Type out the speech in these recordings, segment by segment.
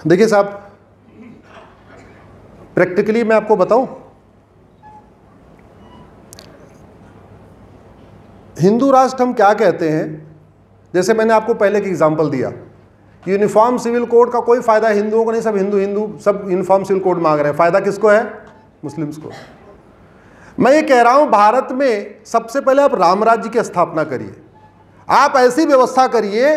देखिए साहब, प्रैक्टिकली मैं आपको बताऊं, हिंदू राष्ट्र हम क्या कहते हैं। जैसे मैंने आपको पहले एक एग्जांपल दिया, यूनिफॉर्म सिविल कोड का कोई फायदा हिंदुओं को नहीं, सब हिंदू सब यूनिफॉर्म सिविल कोड मांग रहे हैं। फायदा किसको है? मुस्लिम्स को। मैं ये कह रहा हूं, भारत में सबसे पहले आप राम राज्य की स्थापना करिए। आप ऐसी व्यवस्था करिए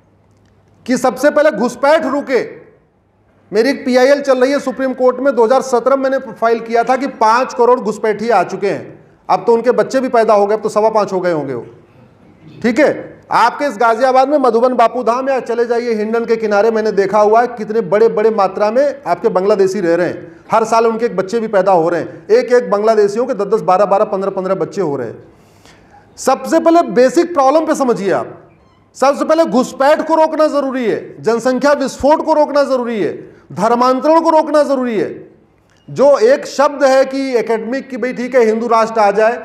कि सबसे पहले घुसपैठ रुके। मेरी एक PIL चल रही है सुप्रीम कोर्ट में, 2017 में मैंने फाइल किया था कि 5 करोड़ घुसपैठी आ चुके हैं। अब तो उनके बच्चे भी पैदा हो गए, अब तो 5.25 हो गए होंगे वो। ठीक है, आपके इस गाजियाबाद में मधुबन बापू धाम या चले जाइए हिंडन के किनारे, मैंने देखा हुआ है कितने बड़े बड़े मात्रा में आपके बांग्लादेशी रह रहे हैं। हर साल उनके एक बच्चे भी पैदा हो रहे हैं। एक एक बांग्लादेशियों के 10-10, 12-12, 15-15 बच्चे हो रहे हैं। सबसे पहले बेसिक प्रॉब्लम पे समझिए आप। सबसे पहले घुसपैठ को रोकना जरूरी है, जनसंख्या विस्फोट को रोकना जरूरी है, धर्मांतरण को रोकना जरूरी है। जो एक शब्द है कि एकेडमिक की भाई ठीक है हिंदू राष्ट्र आ जाए,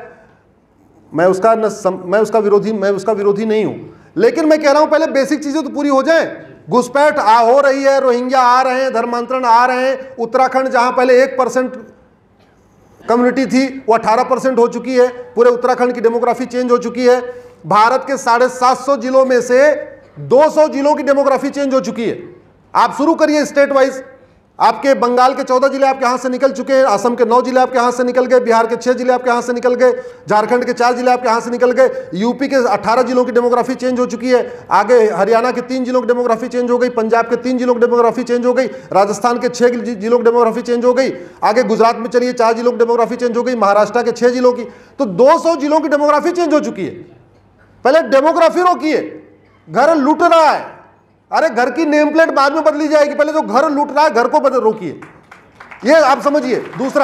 मैं उसका विरोधी नहीं हूं, लेकिन मैं कह रहा हूं पहले बेसिक चीजें तो पूरी हो जाए। घुसपैठ हो रही है, रोहिंग्या आ रहे हैं, धर्मांतरण आ रहे हैं। उत्तराखंड जहां पहले 1% कम्युनिटी थी वो 18% हो चुकी है। पूरे उत्तराखंड की डेमोग्राफी चेंज हो चुकी है। भारत के 750 जिलों में से 200 जिलों की डेमोग्राफी चेंज हो चुकी है। आप शुरू करिए स्टेट वाइज। आपके बंगाल के 14 जिले आपके हाथ से निकल चुके हैं, असम के 9 जिले आपके हाथ से निकल गए, बिहार के 6 जिले आपके हाथ से निकल गए, झारखंड के 4 जिले आपके हाथ से निकल गए, यूपी के 18 जिलों की डेमोग्राफी चेंज हो चुकी है। आगे हरियाणा के 3 जिलों की डेमोग्राफी चेंज हो गई, पंजाब के 3 जिलों की डेमोग्राफी चेंज हो गई, राजस्थान के 6 जिलों की डेमोग्राफी चेंज हो गई। आगे गुजरात में चलिए 4 जिलों की डेमोग्राफी चेंज हो गई, महाराष्ट्र के 6 जिलों की, तो 200 जिलों की डेमोग्राफी चेंज हो चुकी है। पहले डेमोग्राफी रोकिए। घर लूट रहा है, अरे घर की नेम प्लेट बाद में बदली जाएगी, पहले जो घर लूट रहा है घर को बदल रोकिए। ये आप समझिए। दूसरा,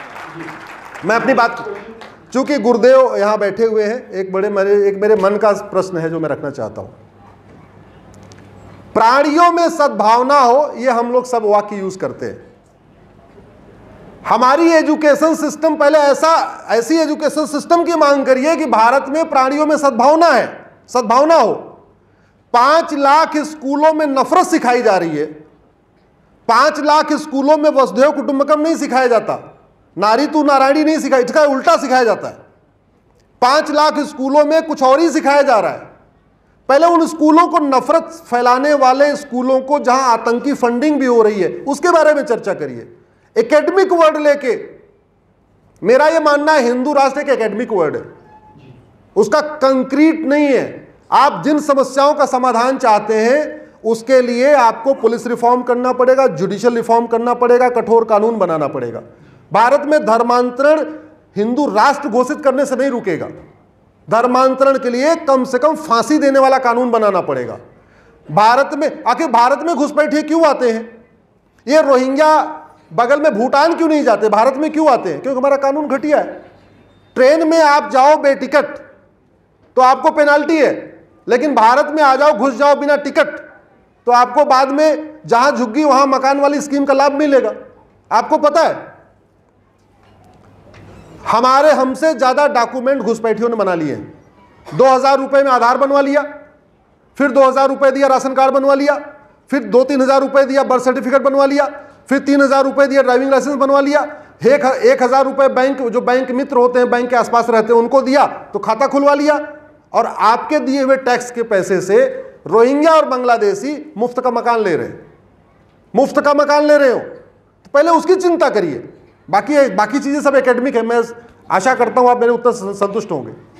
मैं अपनी बात, चूंकि गुरुदेव यहां बैठे हुए हैं, एक मेरे मन का प्रश्न है जो मैं रखना चाहता हूं। प्राणियों में सद्भावना हो, ये हम लोग सब वाक्य यूज करते हैं। हमारी एजुकेशन सिस्टम पहले ऐसी एजुकेशन सिस्टम की मांग करिए कि भारत में प्राणियों में सद्भावना है, सद्भावना हो। 5 लाख स्कूलों में नफरत सिखाई जा रही है। 5 लाख स्कूलों में वसुधैव कुटुंबकम नहीं सिखाया जाता, नारी तू नारायणी नहीं सिखाई, इसका उल्टा सिखाया जाता है। 5 लाख स्कूलों में कुछ और ही सिखाया जा रहा है। पहले उन स्कूलों को, नफरत फैलाने वाले स्कूलों को जहां आतंकी फंडिंग भी हो रही है, उसके बारे में चर्चा करिए। एकेडमिक वर्ड लेके, मेरा यह मानना है हिंदू राष्ट्र एक एकेडमिक वर्ड है, उसका कंक्रीट नहीं है। आप जिन समस्याओं का समाधान चाहते हैं उसके लिए आपको पुलिस रिफॉर्म करना पड़ेगा, जुडिशियल रिफॉर्म करना पड़ेगा, कठोर कानून बनाना पड़ेगा। भारत में धर्मांतरण हिंदू राष्ट्र घोषित करने से नहीं रुकेगा। धर्मांतरण के लिए कम से कम फांसी देने वाला कानून बनाना पड़ेगा। आखिर भारत में घुसपैठिए क्यों आते हैं? ये रोहिंग्या बगल में भूटान क्यों नहीं जाते, भारत में क्यों आते हैं? क्योंकि हमारा कानून घटिया है। ट्रेन में आप जाओ बेटिकट तो आपको पेनाल्टी है, लेकिन भारत में आ जाओ, घुस जाओ बिना टिकट, तो आपको बाद में जहां झुग्गी वहां मकान वाली स्कीम का लाभ मिलेगा। आपको पता है हमसे ज्यादा डॉक्यूमेंट घुसपैठियों ने बना लिए हैं। 2000 रुपए में आधार बनवा लिया, फिर 2000 रुपए दिया राशन कार्ड बनवा लिया, फिर 2-3 हजार रुपए दिया बर्थ सर्टिफिकेट बनवा लिया, फिर 3000 रुपए दिया ड्राइविंग लाइसेंस बनवा लिया, 1000 रुपए बैंक मित्र होते हैं, बैंक के आसपास रहते हैं, उनको दिया तो खाता खुलवा लिया। और आपके दिए हुए टैक्स के पैसे से रोहिंग्या और बांग्लादेशी मुफ्त का मकान ले रहे हैं, मुफ्त का मकान ले रहे हो, तो पहले उसकी चिंता करिए। बाकी चीजें सब एकेडमिक है। मैं आशा करता हूं आप मेरे उत्तर संतुष्ट होंगे।